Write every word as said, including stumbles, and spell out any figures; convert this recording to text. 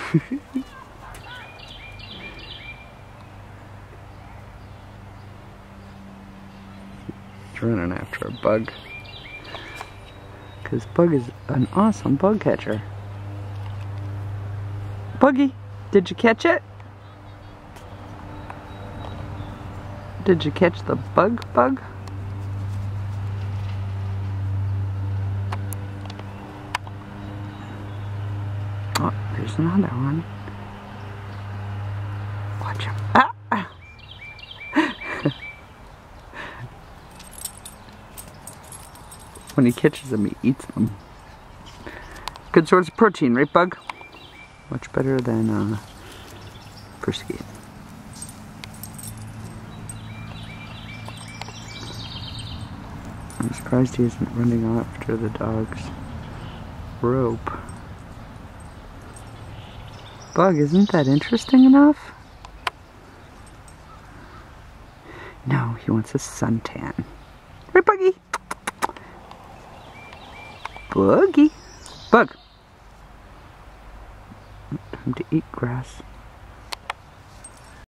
He's running after a bug. Because Bug is an awesome bug catcher. Buggy, did you catch it? Did you catch the bug, Bug? Oh, there's another one. Watch him. Ah! When he catches them, he eats them. Good source of protein, right, Bug? Much better than uh, Frisky. I'm surprised he isn't running after the dog's rope. Bug, isn't that interesting enough? No, he wants a suntan. Right, Buggy? Buggy. Bug. Time to eat grass.